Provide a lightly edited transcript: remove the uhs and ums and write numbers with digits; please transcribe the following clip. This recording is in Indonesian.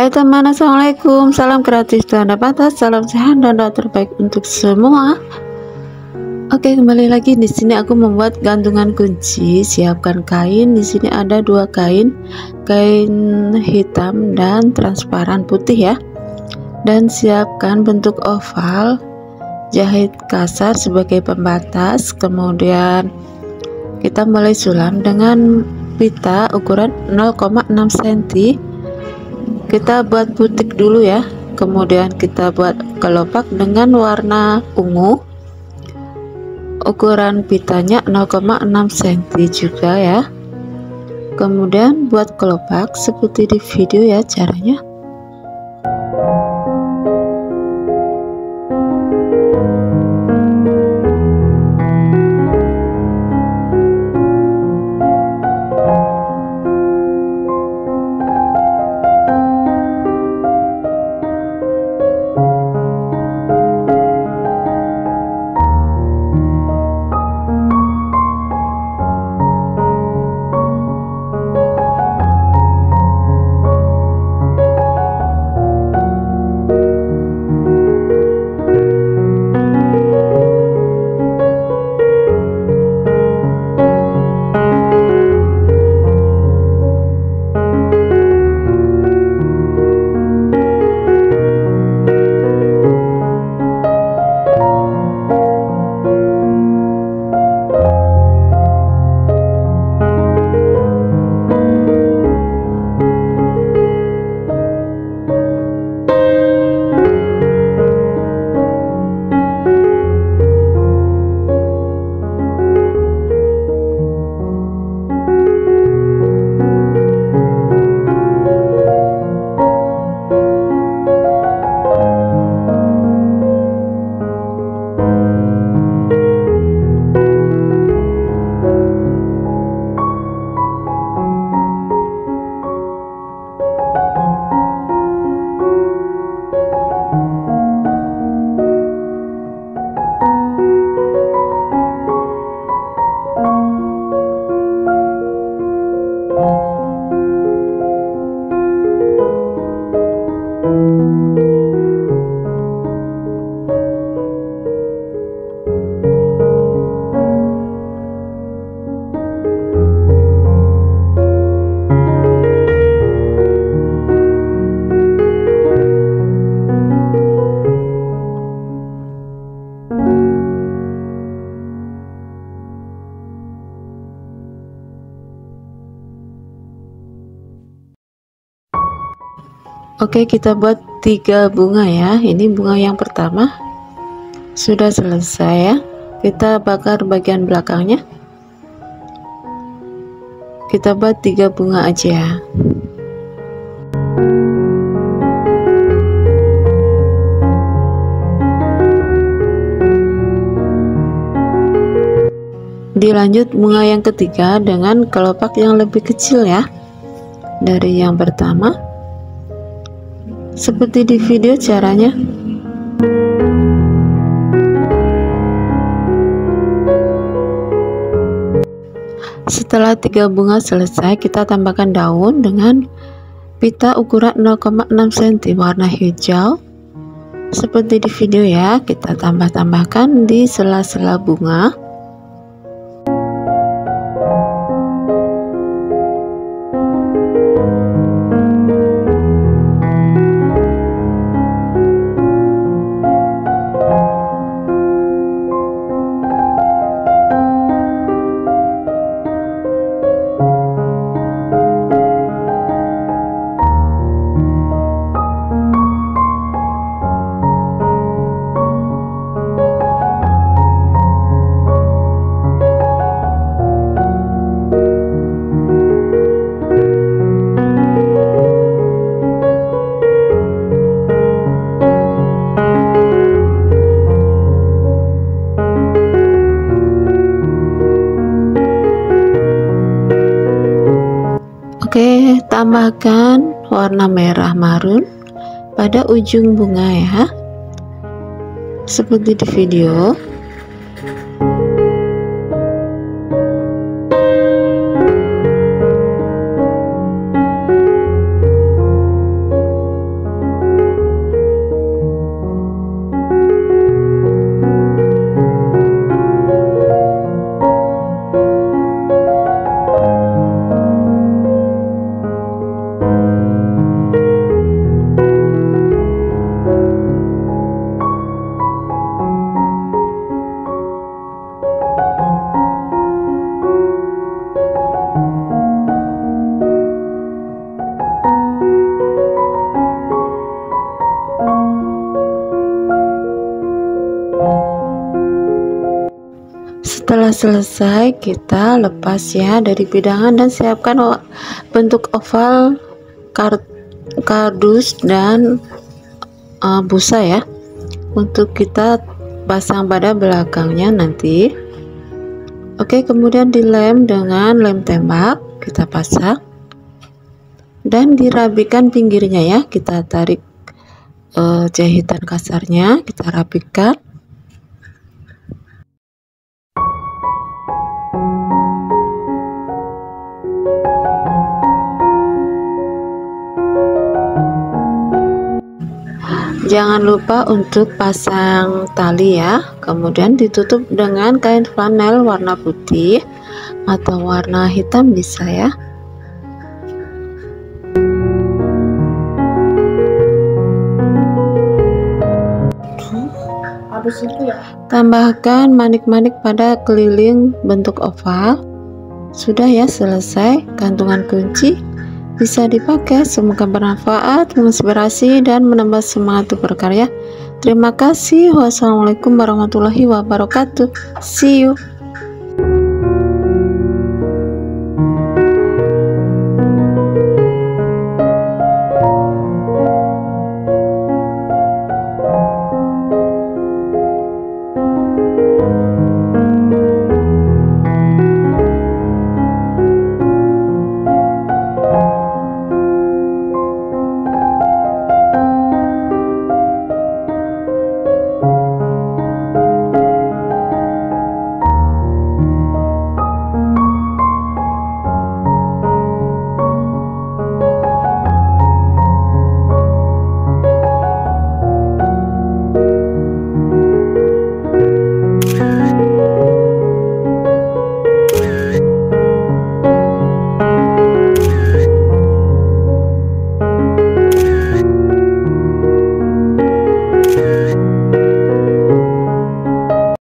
Hai teman, assalamualaikum. Salam kreatif dan dapat salam sehat dan doa terbaik untuk semua. Oke, kembali lagi di sini aku membuat gantungan kunci. Siapkan kain. Di sini ada dua kain hitam dan transparan putih ya. Dan siapkan bentuk oval. Jahit kasar sebagai pembatas. Kemudian kita mulai sulam dengan pita ukuran 0,6 cm. Kita buat butik dulu ya, kemudian kita buat kelopak dengan warna ungu, ukuran pitanya 0,6 cm juga ya. Kemudian buat kelopak seperti di video ya caranya. Oke, kita buat 3 bunga ya. Ini bunga yang pertama sudah selesai ya. Kita bakar bagian belakangnya. Kita buat 3 bunga aja. Dilanjut bunga yang ketiga dengan kelopak yang lebih kecil ya dari yang pertama. Seperti di video caranya. Setelah 3 bunga selesai, kita tambahkan daun dengan pita ukuran 0,6 cm warna hijau. Seperti di video ya, kita tambahkan di sela-sela bunga. Oke, tambahkan warna merah marun pada ujung bunga ya, seperti di video. Setelah selesai, kita lepas ya dari bidangan dan siapkan bentuk oval kardus dan busa ya, untuk kita pasang pada belakangnya nanti. Oke, kemudian dilem dengan lem tembak, kita pasang dan dirapikan pinggirnya ya, kita tarik jahitan kasarnya, kita rapikan. Jangan lupa untuk pasang tali ya, kemudian ditutup dengan kain flanel warna putih atau warna hitam bisa ya. Habis itu ya, tambahkan manik-manik pada keliling bentuk oval. Sudah ya, selesai gantungan kunci. Bisa dipakai, semoga bermanfaat, menginspirasi, dan menambah semangat untuk berkarya. Terima kasih. Wassalamualaikum warahmatullahi wabarakatuh. See you.